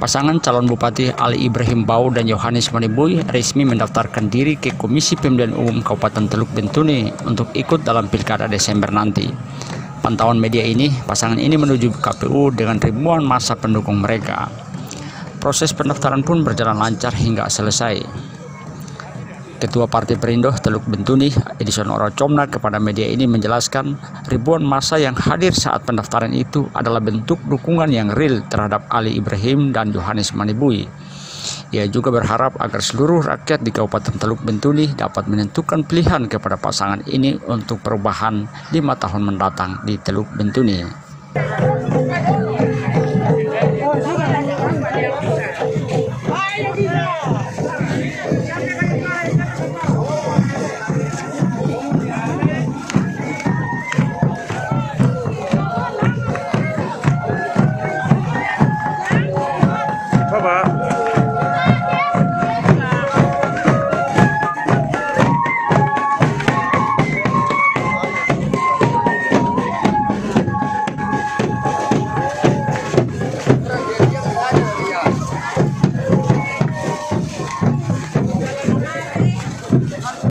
Pasangan calon Bupati Ali Ibrahim Bau dan Yohanes Manibui resmi mendaftarkan diri ke Komisi Pemilihan Umum Kabupaten Teluk Bintuni untuk ikut dalam Pilkada Desember nanti. Pantauan media ini, pasangan ini menuju KPU dengan ribuan massa pendukung mereka. Proses pendaftaran pun berjalan lancar hingga selesai. Ketua Partai Perindo Teluk Bintuni, Edison Orocomna, kepada media ini menjelaskan ribuan massa yang hadir saat pendaftaran itu adalah bentuk dukungan yang real terhadap Ali Ibrahim dan Yohanes Manibui. Ia juga berharap agar seluruh rakyat di Kabupaten Teluk Bintuni dapat menentukan pilihan kepada pasangan ini untuk perubahan 5 tahun mendatang di Teluk Bintuni.